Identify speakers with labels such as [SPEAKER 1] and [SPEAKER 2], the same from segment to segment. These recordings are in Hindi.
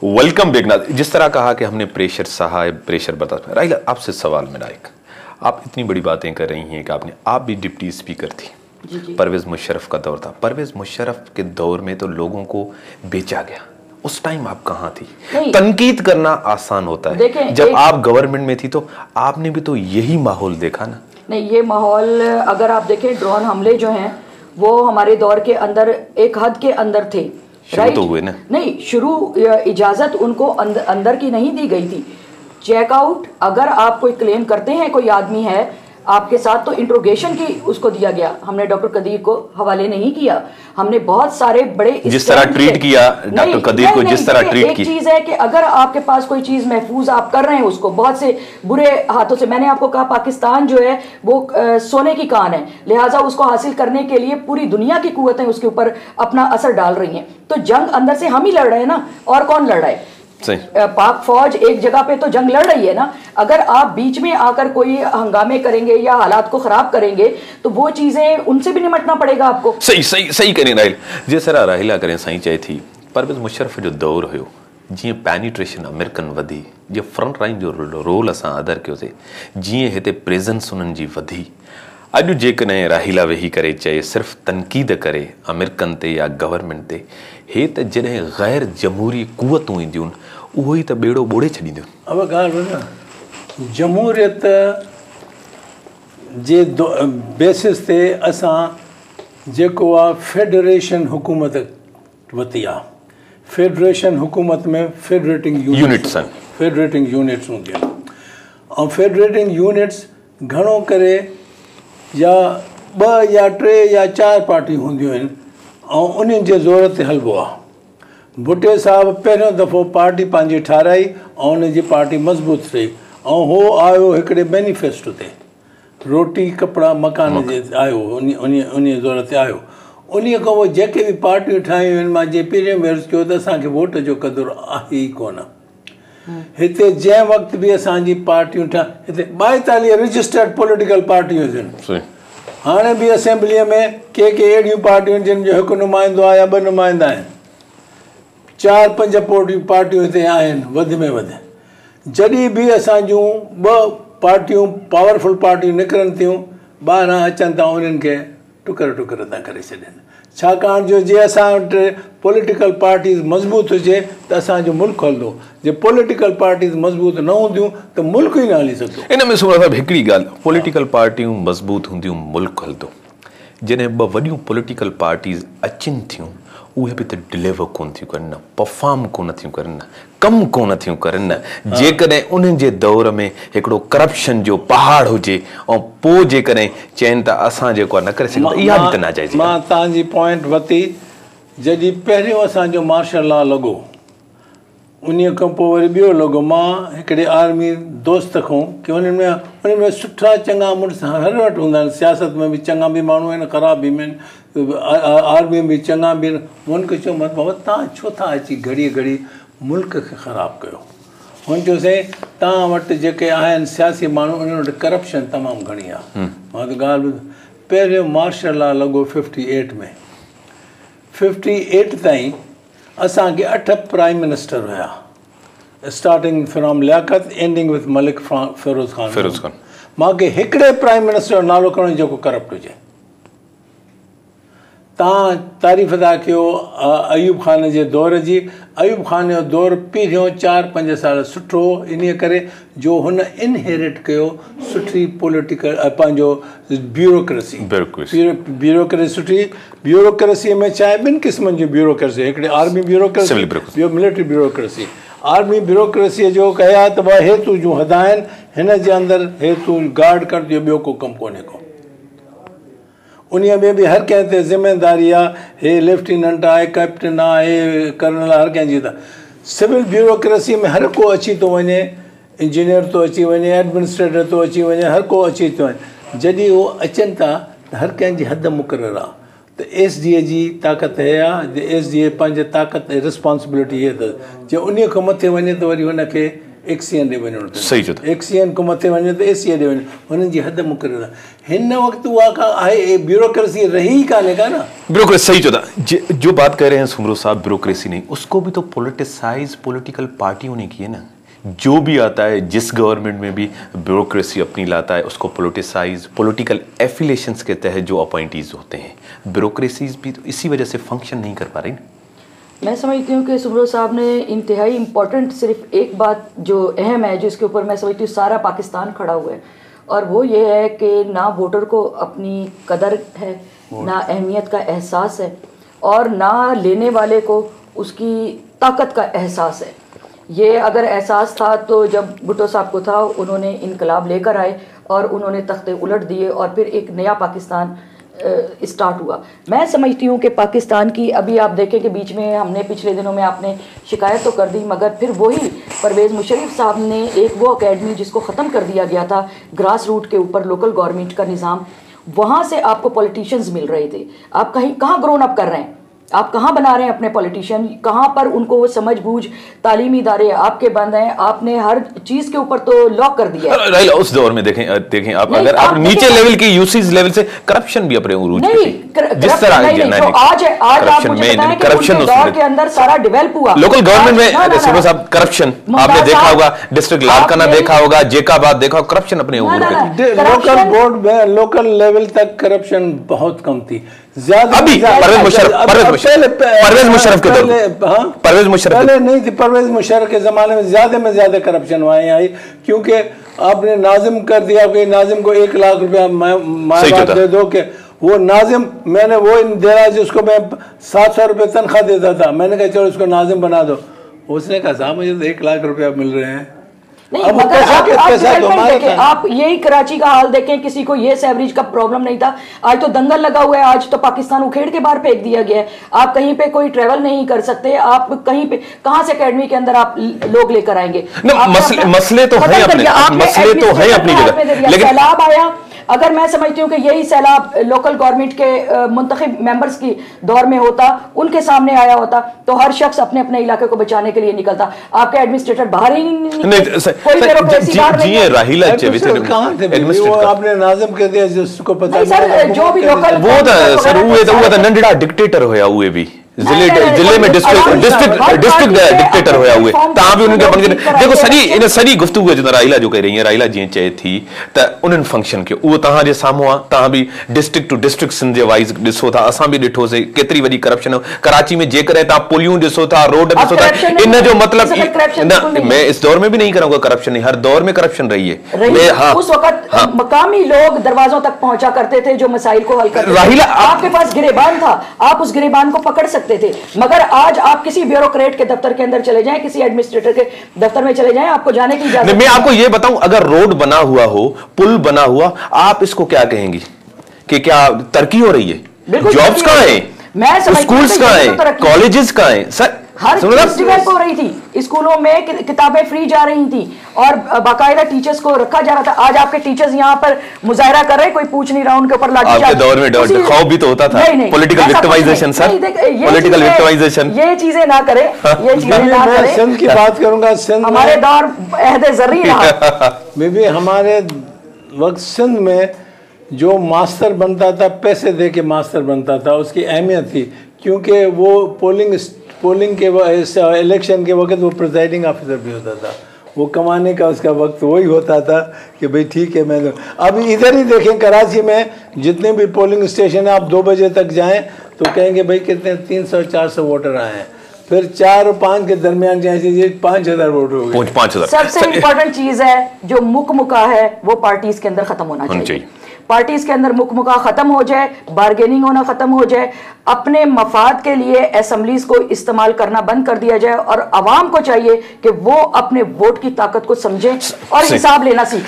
[SPEAKER 1] वेलकम बेगनाथ। जिस तरह कहा कि हमने प्रेशर सहा है, प्रेशर बर्दाश्त। राहिला, आपसे सवाल मेरा एक, आप इतनी बड़ी बातें कर रही हैं कि आप भी डिप्टी स्पीकर थी। परवेज मुशर्रफ का दौर था। परवेज मुशर्रफ के दौर में तो लोगों को बेचा गया। उस टाइम आप कहाँ थी? तनकीद करना आसान होता है, जब आप गवर्नमेंट में थी तो आपने भी तो यही माहौल देखा ना।
[SPEAKER 2] नहीं, ये माहौल अगर आप देखें, ड्रोन हमले जो हैं वो हमारे दौर के अंदर एक हद के अंदर थे।
[SPEAKER 1] शुरू तो हुए ना?
[SPEAKER 2] नहीं, शुरू इजाजत उनको अंदर की नहीं दी गई थी। चेकआउट अगर आप कोई क्लेम करते हैं, कोई आदमी है आपके साथ, तो इंट्रोगेशन की उसको दिया गया। हमने डॉक्टर कदीर को हवाले नहीं किया। हमने बहुत सारे बड़े
[SPEAKER 1] जिस तरह ट्रीट किया डॉक्टर कदीर को, जिस तरह ट्रीट किया।
[SPEAKER 2] एक चीज है कि अगर आपके पास कोई चीज महफूज आप कर रहे हैं उसको बहुत से बुरे हाथों से, मैंने आपको कहा पाकिस्तान जो है वो सोने की कान है, लिहाजा उसको हासिल करने के लिए पूरी दुनिया की कुव्वतें उसके ऊपर अपना असर डाल रही हैं। तो जंग अंदर से हम ही लड़ रहे हैं ना, और कौन लड़ रहा है? पाक फौज एक जगह पे तो जंग लड़ रही है ना। अगर आप बीच में आकर कोई हंगामे करेंगे या हालात को खराब करेंगे तो वो चीजें, उनसे भी निपटना पड़ेगा आपको।
[SPEAKER 1] सही सही सही करें राहिल, जिस तरह राहिला करें सही चाहे थी। परवेज मुशर्रफ जो दौर हुयो, जी पेनिट्रेशन अमेरिकन वधी, जी फ्रंट लाइन जो रोल असां अदा कयोसीं, जी हिते प्रेजेंस उन्हनि जी वधी। अॼु जेकॾहिं राहिला वेही करे चए सिर्फ़ु तनक़ीद करे अमेरिकन ते या गवर्नमेंट ते, हे त जॾहिं गैर जमहूरी कुवतूं ईंदियूं उहो ई त ॿेड़ो ॿोड़े छॾींदियूं।
[SPEAKER 3] अब ॻाल्हि न, जमहूरियत जे बेसिस ते असां जेको आहे फेडरेशन हुकूमत वरिती आहे। फेडरेशन हुकूमत में फेडरेटिंग यूनिट्स हूंदियूं आहिनि, ऐं फेडरेटिंग यूनिट्स घणो करे या 2 या 3 या 4 पार्टियूं हूंदियूं आहिनि, ऐं उन्हनि जे ज़ोर ते हलिबो आहे। भुट्टे साहिबु पहिरियों दफ़ो पार्टी पंहिंजी ठाराई ऐं उनजी पार्टी मज़बूत थी, ऐं हो आयो हिकिड़े मैनिफेस्टो ते, रोटी कपिड़ा मकान जे आयो, उन ज़ोर ते आयो। उन खां पोइ जेके बि पार्टियूं ठाहियूं आहिनि, मां जे पहिरियों बि अर्ज़ु कयो त असांखे वोट जो क़दुरु आहे ई कोन। हिते जंहिं वक़्तु बि असांजी पार्टियूं हिते 42 रजिस्टर्ड पॉलिटिकल पार्टियूं आहिनि। हाणे बि असेंबलीअ में के अहिड़ियूं पार्टियूं आहिनि जिन जो हिकु नुमाइंदो आहे या 2 नुमाइंदा आहिनि। 4-5 पार्टियूं हिते आहिनि वधि में वधि। जॾहिं बि असांजूं 2 पार्टियूं पावरफुल पार्टियूं निकिरनि थियूं, 12 अचनि था उन्हनि खे टुकर टुकर था करे छॾनि। छाकाणि जो जे असां वटि पॉलिटिकल पार्टीज़ मज़बूत हुजे त असांजो मुल्क हलंदो। जे पॉलिटिकल पार्टीज़ मज़बूत न हूंदियूं त मुल्क ई न हली सघंदो।
[SPEAKER 1] इन में सुभाणे साहिबु हिकिड़ी ॻाल्हि, पॉलिटिकल पार्टियूं मज़बूत हूंदियूं मुल्क हलंदो। जॾहिं 2 वॾियूं पॉलिटिकल पार्टीज़ अचनि थियूं, उहे बि त डिलीवर कोन थियूं करनि, परफॉर्म कोन थियूं करनि, कमु कोन थियूं करनि। जेकॾहिं उन्हनि जे दौर में हिकिड़ो करप्शन जो पहाड़ हुजे ऐं पोइ जेकॾहिं चइनि त असां जेको आहे न करे सघूं, इहा बि त नाजाइज़।
[SPEAKER 3] मां तव्हांजी पॉइंट वरिती। जॾहिं पहिरियों असांजो मार्शल लॉ लॻो, उन खां पोइ वरी ॿियो लॻो। मां हिकिड़े आर्मी दोस्त खां की उन में सुठा चङा मुड़ुस हर वटि हूंदा आहिनि। सियासत में बि चङा बि माण्हू आहिनि, ख़राब बि आहिनि, आर्मी में बि चङा बि आहिनि। हुन खे चयो, बाबा तव्हां छो था अची घड़ी घड़ी मुल्क खे ख़राबु कयो? हुन चयोसीं, तव्हां वटि जेके आहिनि सियासी माण्हू, उन्हनि वटि करप्शन तमामु घणी आहे। मां त ॻाल्हि पहिरियों मार्शल लॉ लॻो 58 में। 58 ताईं असांखे 8 प्राइम मिनिस्टर हुया, starting from Liaquat ending with Malik Firoz Khan. मूंखे हिकिड़े प्राइम मिनिस्टर जो नालो खणो जेको करप्ट हुजे। तव्हां तारीफ़ था कयो अयूब खान जे दौर जी। अयूब खान जो दौर पहिरियों 4-5 साल सुठो, इन करे जो हुन इनहेरिट कयो सुठी पॉलिटिकल पंहिंजो ब्यूरोक्रेसी। सुठी ब्यूरोक्रेसीअ में छा आहे, 2 क़िस्मनि जी ब्यूरोक्रेसी, हिकिड़े आर्मी ब्यूरोक्रेसी, ॿियो मिलिट्री ब्यूरोक्रेसी। आर्मी ब्यूरोक्रेसीअ जो कया त भाई हेतु जूं हद आहिनि, हिन जे अंदरि हेतु गार्ड कर दियो, ॿियो को कमु कोन्हे को। उन में बि हर कंहिं ते ज़िम्मेदारी आहे, हे लेफ्टिनेंट आहे, कैप्टन आहे, हे कर्नल, हर कंहिंजी। त सिविल ब्यूरोक्रेसी में हर को अची थो वञे, इंजीनियर थो अची वञे, एडमिनिस्ट्रेटर थो अची वञे, हर को अची थो वञे। जॾहिं उहो अचनि था त हर कंहिंजी हद मुक़ररु आहे। त SDA जी ताक़त हे आहे, SDA पंहिंजे ताक़त ऐं रिस्पॉन्सिबिलिटी इहे अथसि। जे उन खां मथे वञे त वरी हुनखे एक्सियन रेवेन्यू
[SPEAKER 1] सही जो
[SPEAKER 3] एक्सियन को मथे वञे त एसियन रेवेन्यू हुननि जी हद मुक़ररु आहे। हिन वक़्तु उहा का आहे ब्यूरोक्रेसी रही ही कान्हे का ना।
[SPEAKER 1] ब्यूरोक्रेसी सही जो था जो बात कह रहे हैं सुमरो साहब, ब्यूरोक्रेसी नहीं, उसको भी तो पॉलिटिसाइज पॉलिटिकल पार्टियों ने की है ना। जो भी आता है जिस गवर्नमेंट में भी ब्यूरोक्रेसी अपनी लाता है उसको पॉलिटिसाइज पॉलिटिकल एफिलिएशंस के तहत जो अपॉइंटीज होते हैं, ब्यूरोक्रेसीज भी तो इसी वजह से फंक्शन नहीं कर पा रही।
[SPEAKER 2] मैं समझती हूँ कि सुमरो साहब ने इंतहाई इम्पोर्टेंट सिर्फ एक बात जो अहम है जिसके ऊपर मैं समझती हूँ सारा पाकिस्तान खड़ा हुआ है, और वो ये है कि ना वोटर को अपनी कदर है, ना अहमियत का एहसास है, और ना लेने वाले को उसकी ताकत का एहसास है। ये अगर एहसास था तो जब भुट्टो साहब को था उन्होंने इनकलाब लेकर आए और उन्होंने तख्ते उलट दिए और फिर एक नया पाकिस्तान स्टार्ट हुआ। मैं समझती हूँ कि पाकिस्तान की अभी आप देखें कि बीच में हमने पिछले दिनों में आपने शिकायत तो कर दी, मगर फिर वही परवेज़ मुशर्रफ साहब ने एक वो अकेडमी जिसको ख़त्म कर दिया गया था ग्रास रूट के ऊपर लोकल गवर्नमेंट का निज़ाम, वहाँ से आपको पॉलिटिशियंस मिल रहे थे। आप कहाँ ग्रोन अप कर रहे हैं, आप कहाँ बना रहे हैं अपने पॉलिटिशियन, कहाँ पर उनको वो समझ बूझ तालीमी इदारे आपके बंद हैं, आपने हर चीज के ऊपर तो लॉक कर दिया है।
[SPEAKER 1] उस दौर में देखें आप अगर आप नीचे लेवल की यूसीज लेवल से करप्शन भी अपने उरूज पे थी। जिस तरह
[SPEAKER 2] आज आप मुझे बताएं कि करप्शन दौर के अंदर सारा डेवलप हुआ
[SPEAKER 1] लोकल गवर्नमेंट में। सुबह साहब करप्शन आपने देखा होगा, डिस्ट्रिक्ट लाड़काना देखा होगा, जेकाबाद देखा होगा, करप्शन अपने उरूज पे।
[SPEAKER 3] लोकल बोर्ड में लोकल लेवल तक करप्शन बहुत कम थी।
[SPEAKER 1] अभी परवेज मुशर्रफ के दौर परवेज मुशर्रफ
[SPEAKER 3] पहले नहीं थी। परवेज मुशर्रफ के जमाने में ज्यादा करप्शन वहाँ आई, क्योंकि आपने नाजिम कर दिया कि नाजिम को 1 लाख रुपया माँ दे दो के वो नाजिम, मैंने वो दे रहा जिसको मैं 700 रुपये तनख्वाह देता था, मैंने कहा चलो इसको नाजिम बना दो। उसने कहा साहब मुझे तो 1 लाख रुपया मिल रहे हैं।
[SPEAKER 2] नहीं, मगर आप यही कराची का हाल देखें, किसी को ये सेवरेज का प्रॉब्लम नहीं था, आज तो दंगल लगा हुआ है, आज तो पाकिस्तान उखेड़ के बाहर फेंक दिया गया है। आप कहीं पे कोई ट्रेवल नहीं कर सकते, आप कहीं पे कहां से एकेडमी के अंदर आप लोग लेकर आएंगे?
[SPEAKER 1] मसले तो है अपनी जगह,
[SPEAKER 2] लेकिन सैलाब आया। अगर मैं समझती हूँ कि यही सैलाब लोकल गवर्नमेंट के मुंतखब मेंबर्स की दौर में होता, उनके सामने आया होता, तो हर शख्स अपने अपने इलाके को बचाने के लिए निकलता। आपके एडमिनिस्ट्रेटर बाहर ही
[SPEAKER 3] आपने नाज़िम कर दिया जिसको पता
[SPEAKER 2] नहीं, जो भी लोकल
[SPEAKER 1] वो नंढड़ा डिक्टेटर होया हुए भी जिले में डिस्ट्रिक्ट डिक्टेटर होया हुए ता भी उनके बन देखो सॼी गुफ्तगू जो राहिला जो कह रही है, राहिला जी चए थी त उन्हनि फंक्शन के वो तहां जे साम्हूं आ, तहां भी डिस्ट्रिक्ट टू डिस्ट्रिक्ट सिंध जे वाइज ॾिसो था, असां भी ॾिठोसीं केतिरी वॾी करप्शन कराची में। जेकॾहिं तहां पुलियूं ॾिसो था, रोड ॾिसो था, इन जो मतलब न मैं इस दौर में भी नहीं कराऊंगा करप्शन नहीं, हर दौर में करप्शन रही है।
[SPEAKER 2] उस वक्त मकामी लोग दरवाजों तक पहुंचा करते थे जो मसाइल को हल करते थे। आपके पास गिरेबान था, आप उस गिरेबान को पकड़ सकते थे, मगर आज आप किसी ब्यूरोक्रेट के दफ्तर के अंदर चले जाएं, किसी एडमिनिस्ट्रेटर के दफ्तर में चले जाएं, आपको जाने की इजाजत।
[SPEAKER 1] मैं आपको यह बताऊं, अगर रोड बना हुआ हो, पुल बना हुआ, आप इसको क्या कहेंगी कि क्या तरक्की हो रही है? जॉब्स कहां है, स्कूल्स कहां है, कॉलेजेस कहां है? सर
[SPEAKER 2] हर चीज डेवलप हो रही थी, स्कूलों में किताबें फ्री जा रही थी और बाकायदा टीचर्स को रखा जा रहा था। आज आपके टीचर्स यहाँ पर मुजाहरा कर रहे हैं, कोई पूछ नहीं रहा उनके ऊपर लाठीचार्ज।
[SPEAKER 1] आपके दौर में खौफ भी तो होता था, political victimisation sir, political victimisation.
[SPEAKER 2] ये चीजें ना करें, ये चीजें ना करें।
[SPEAKER 3] सिंध की बात करूंगा, सिंध
[SPEAKER 2] हमारे दौर अहद ज़र्री रहा।
[SPEAKER 3] बीबी हमारे वक्त सिंध में जो मास्टर बनता था, पैसे दे के मास्टर बनता था, उसकी अहमियत थी, क्योंकि वो पोलिंग के इलेक्शन के वक्त वो प्रिजाइडिंग ऑफिसर भी होता था, वो कमाने का उसका वक्त वही होता था कि भाई ठीक है। मैं अब इधर ही देखें, कराची में जितने भी पोलिंग स्टेशन है, आप 2 बजे तक जाएं तो कहेंगे भाई कितने 300-400 वोटर आए हैं, फिर 4 और 5 के दरमियान जाए 5000 वोटर हो गए।
[SPEAKER 1] 5000
[SPEAKER 2] सबसे इम्पोर्टेंट चीज है जो मुकमुका है, वो पार्टीज के अंदर खत्म होना चाहिए। पार्टीज के अंदर मुकमुका खत्म हो जाए, बार्गेनिंग होना खत्म हो जाए, अपने मफाद के लिए असेंबलीज को इस्तेमाल करना बंद कर दिया जाए और अवाम को चाहिए कि वो अपने वोट की ताकत को समझे और हिसाब लेना सीख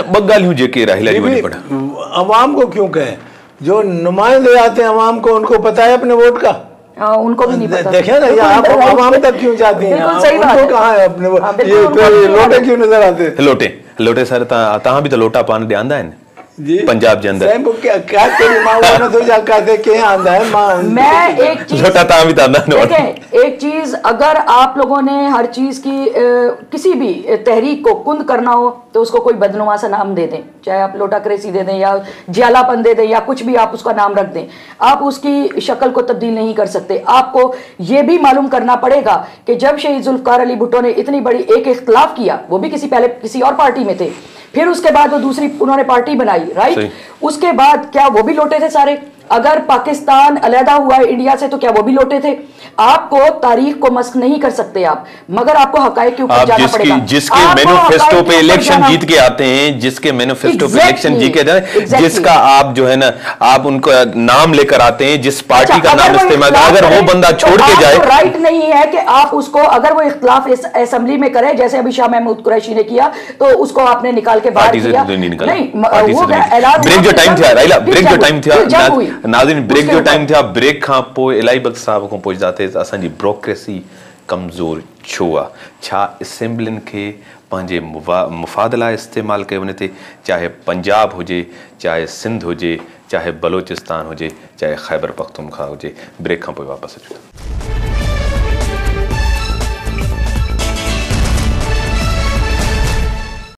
[SPEAKER 2] ले।
[SPEAKER 3] अवाम को क्यों कहें, जो नुमाइंदे आते हैं अवाम को, उनको पता है अपने वोट का,
[SPEAKER 2] उनको भी नहीं पता।
[SPEAKER 3] देखे ना, या आप अवाम तक क्यों जाती हैं? उनको कहाँ है अपने लोटे क्यों नजर आते?
[SPEAKER 1] लोटे सर तहां भी तो लोटा पान ॾियांदा आहिनि। पंजाब के अंदर
[SPEAKER 3] क्या तेरी मां ने तो जा कहते के आंदा है मां।
[SPEAKER 2] मैं एक चीज
[SPEAKER 1] छोटा ता भी ताना
[SPEAKER 2] देखें, एक चीज अगर आप लोगों ने हर चीज की किसी भी तहरीक को कुंद करना हो तो उसको कोई बदनुमा सा नाम दे दें, चाहे आप लोटाक्रेसी दे दें या जियालापन दे दें या कुछ भी आप उसका नाम रख दें, आप उसकी शक्ल को तब्दील नहीं कर सकते। आपको ये भी मालूम करना पड़ेगा कि जब शहीद जुल्फकार अली भुट्टो ने इतनी बड़ी एक इख्तलाफ किया, वो भी पहले किसी और पार्टी में थे, फिर उसके बाद वो दूसरी उन्होंने पार्टी बनाई, राइट, उसके बाद क्या वो भी लौटे थे सारे? अगर पाकिस्तान अलहदा हुआ है इंडिया से तो क्या वो भी लौटे थे? आपको तारीख को मस्क नहीं कर सकते आप, मगर आपको हकायक के ऊपर जाना पड़ेगा।
[SPEAKER 1] जिसके मैनिफेस्टो पे इलेक्शन जीत के आते हैं, जिसके मैनिफेस्टो पे इलेक्शन जीत के आते हैं, जिसका आप जो है ना आप उनको नाम लेकर आते हैं, जिस पार्टी का नाम इस्तेमाल, अगर वो बंदा छोड़ के जाए,
[SPEAKER 2] राइट नहीं है कि आप उसको, अगर वो इख्तिलाफ असेंबली में करे जैसे अभी शाह महमूद कुरैशी ने किया तो उसको आपने निकाल के बाहर किया।
[SPEAKER 1] ब्रेक जो टाइम था राइला, ब्रेक जो टाइम था नाज़रीन, ब्रेक जो टाइम था, ब्रेक खां पोइ इलाही वक़्त साहब को पहुंचदाते असांजी ब्यूरोक्रेसी कमज़ोर छो आहे, छा असेंबलियुनि खे पंहिंजे मुफ़ाद लाइ इस्तेमालु कयो वञे थो, चाहे पंजाब हुजे, चाहे सिंध हुजे, चाहे बलोचिस्तान हुजे, चाहे ख़ैबर पख्तूनख्वा हुजे। ब्रेक खां पोइ वापसि अचूं।